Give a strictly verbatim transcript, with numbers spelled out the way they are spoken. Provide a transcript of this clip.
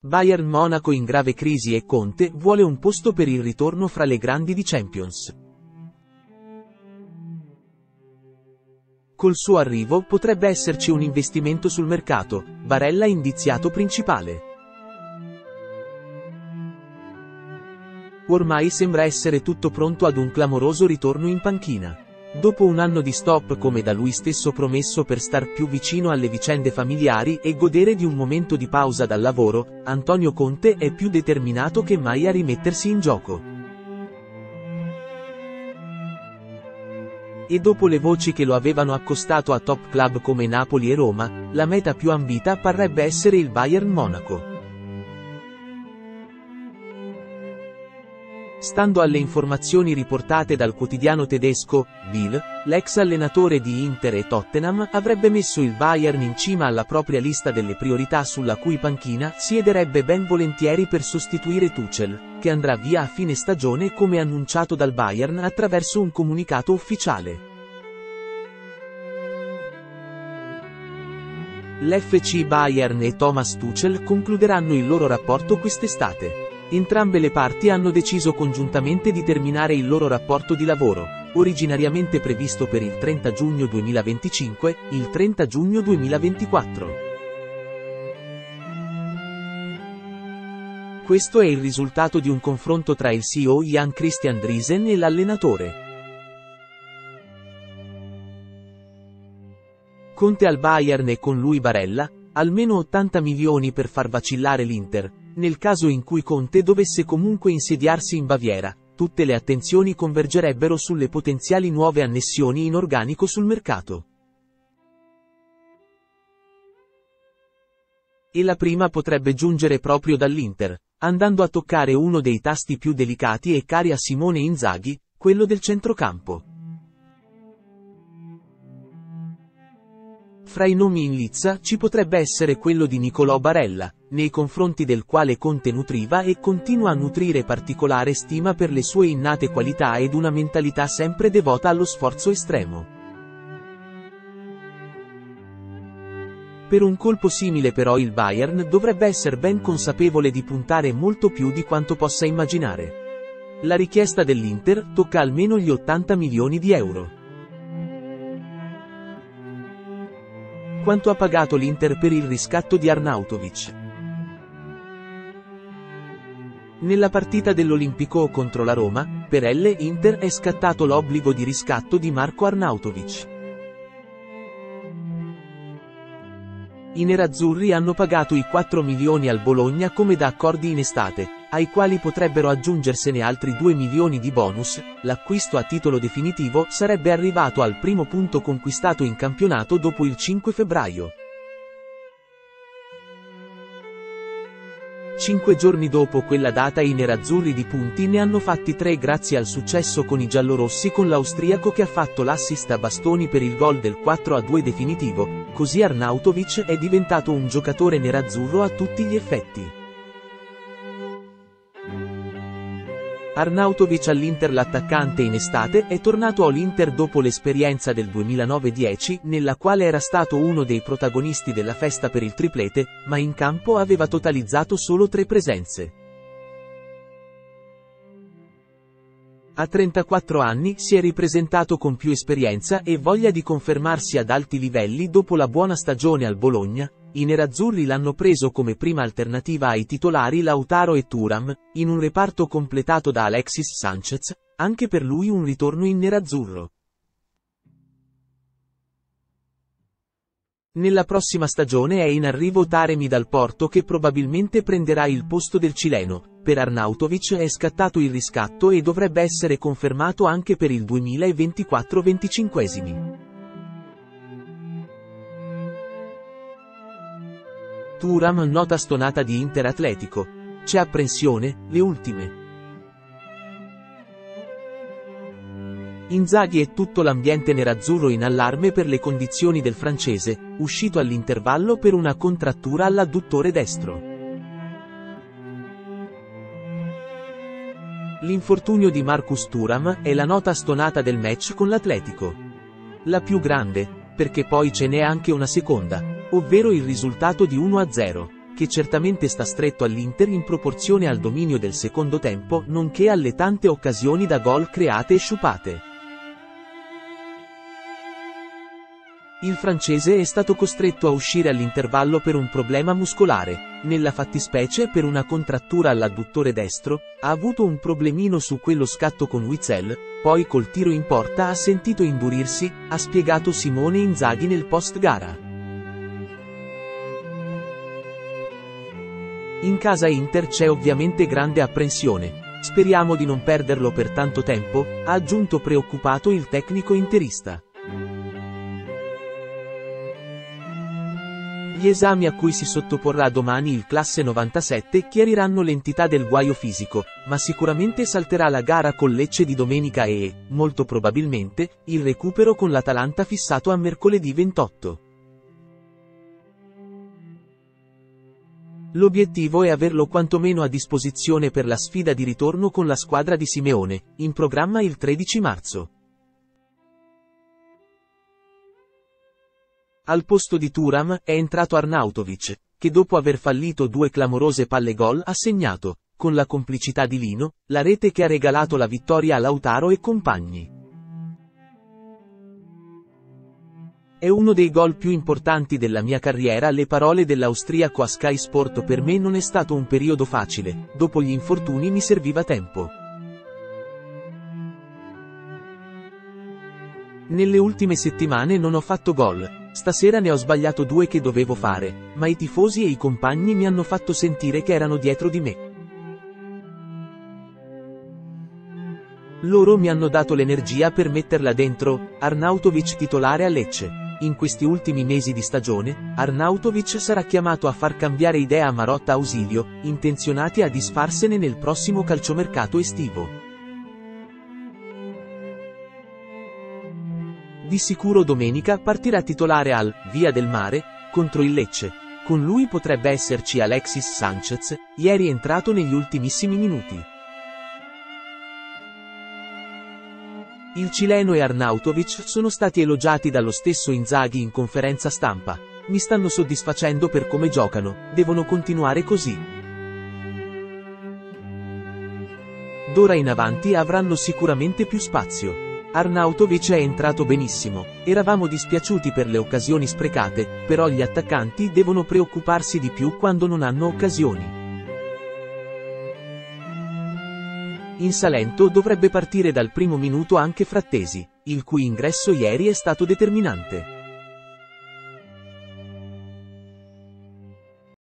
Bayern Monaco in grave crisi e Conte vuole un posto per il ritorno fra le grandi di Champions. Col suo arrivo potrebbe esserci un investimento sul mercato, Barella indiziato principale. Ormai sembra essere tutto pronto ad un clamoroso ritorno in panchina. Dopo un anno di stop come da lui stesso promesso per star più vicino alle vicende familiari e godere di un momento di pausa dal lavoro, Antonio Conte è più determinato che mai a rimettersi in gioco. E dopo le voci che lo avevano accostato a top club come Napoli e Roma, la meta più ambita parrebbe essere il Bayern Monaco. Stando alle informazioni riportate dal quotidiano tedesco, Bild, l'ex allenatore di Inter e Tottenham avrebbe messo il Bayern in cima alla propria lista delle priorità sulla cui panchina siederebbe ben volentieri per sostituire Tuchel, che andrà via a fine stagione come annunciato dal Bayern attraverso un comunicato ufficiale. L'F C Bayern e Thomas Tuchel concluderanno il loro rapporto quest'estate. Entrambe le parti hanno deciso congiuntamente di terminare il loro rapporto di lavoro, originariamente previsto per il trenta giugno duemilaventicinque, il trenta giugno duemilaventiquattro. Questo è il risultato di un confronto tra il C E O Jan Christian Driesen e l'allenatore. Conte al Bayern e con lui Barella, almeno ottanta milioni per far vacillare l'Inter. Nel caso in cui Conte dovesse comunque insediarsi in Baviera, tutte le attenzioni convergerebbero sulle potenziali nuove annessioni in organico sul mercato. E la prima potrebbe giungere proprio dall'Inter, andando a toccare uno dei tasti più delicati e cari a Simone Inzaghi, quello del centrocampo. Fra i nomi in lizza ci potrebbe essere quello di Nicolò Barella, nei confronti del quale Conte nutriva e continua a nutrire particolare stima per le sue innate qualità ed una mentalità sempre devota allo sforzo estremo. Per un colpo simile però il Bayern dovrebbe essere ben consapevole di puntare molto più di quanto possa immaginare. La richiesta dell'Inter tocca almeno gli ottanta milioni di euro. Quanto ha pagato l'Inter per il riscatto di Arnautovic? Nella partita dell'Olimpico contro la Roma, per l'Inter è scattato l'obbligo di riscatto di Marco Arnautovic. I nerazzurri hanno pagato i quattro milioni al Bologna come da accordi in estate, ai quali potrebbero aggiungersene altri due milioni di bonus. L'acquisto a titolo definitivo sarebbe arrivato al primo punto conquistato in campionato dopo il cinque febbraio. Cinque giorni dopo quella data i nerazzurri di punti ne hanno fatti tre grazie al successo con i giallorossi con l'austriaco che ha fatto l'assist a bastoni per il gol del quattro a due definitivo, così Arnautovic è diventato un giocatore nerazzurro a tutti gli effetti. Arnautovic all'Inter. L'attaccante in estate è tornato all'Inter dopo l'esperienza del duemilanove dieci, nella quale era stato uno dei protagonisti della festa per il triplete, ma in campo aveva totalizzato solo tre presenze. A trentaquattro anni si è ripresentato con più esperienza e voglia di confermarsi ad alti livelli dopo la buona stagione al Bologna. I nerazzurri l'hanno preso come prima alternativa ai titolari Lautaro e Thuram, in un reparto completato da Alexis Sanchez, anche per lui un ritorno in nerazzurro. Nella prossima stagione è in arrivo Taremi dal Porto che probabilmente prenderà il posto del cileno. Per Arnautovic è scattato il riscatto e dovrebbe essere confermato anche per il duemilaventiquattro venticinquesimi. Thuram, nota stonata di Inter Atletico. C'è apprensione, le ultime. Inzaghi e tutto l'ambiente nerazzurro in allarme per le condizioni del francese, uscito all'intervallo per una contrattura all'adduttore destro. L'infortunio di Marcus Thuram è la nota stonata del match con l'Atletico. La più grande, perché poi ce n'è anche una seconda, ovvero il risultato di uno a zero, che certamente sta stretto all'Inter in proporzione al dominio del secondo tempo, nonché alle tante occasioni da gol create e sciupate. Il francese è stato costretto a uscire all'intervallo per un problema muscolare, nella fattispecie per una contrattura all'adduttore destro, ha avuto un problemino su quello scatto con Witsel, poi col tiro in porta ha sentito indurirsi, ha spiegato Simone Inzaghi nel post-gara. In casa Inter c'è ovviamente grande apprensione, speriamo di non perderlo per tanto tempo, ha aggiunto preoccupato il tecnico interista. Gli esami a cui si sottoporrà domani il classe novantasette chiariranno l'entità del guaio fisico, ma sicuramente salterà la gara col Lecce di domenica e, molto probabilmente, il recupero con l'Atalanta fissato a mercoledì ventotto. L'obiettivo è averlo quantomeno a disposizione per la sfida di ritorno con la squadra di Simeone, in programma il tredici marzo. Al posto di Thuram è entrato Arnautovic, che dopo aver fallito due clamorose palle gol ha segnato, con la complicità di Lino, la rete che ha regalato la vittoria a Lautaro e compagni. È uno dei gol più importanti della mia carriera. Le parole dell'austriaco a Sky Sport: per me non è stato un periodo facile, dopo gli infortuni mi serviva tempo. Nelle ultime settimane non ho fatto gol. Stasera ne ho sbagliato due che dovevo fare, ma i tifosi e i compagni mi hanno fatto sentire che erano dietro di me. Loro mi hanno dato l'energia per metterla dentro. Arnautovic titolare a Lecce. In questi ultimi mesi di stagione, Arnautovic sarà chiamato a far cambiare idea a Marotta Ausilio, intenzionati a disfarsene nel prossimo calciomercato estivo. Di sicuro domenica partirà titolare al Via del Mare contro il Lecce. Con lui potrebbe esserci Alexis Sanchez, ieri entrato negli ultimissimi minuti. Il cileno e Arnautovic sono stati elogiati dallo stesso Inzaghi in conferenza stampa. Mi stanno soddisfacendo per come giocano, devono continuare così. D'ora in avanti avranno sicuramente più spazio. Arnautovic è entrato benissimo, eravamo dispiaciuti per le occasioni sprecate, però gli attaccanti devono preoccuparsi di più quando non hanno occasioni. In Salento dovrebbe partire dal primo minuto anche Frattesi, il cui ingresso ieri è stato determinante.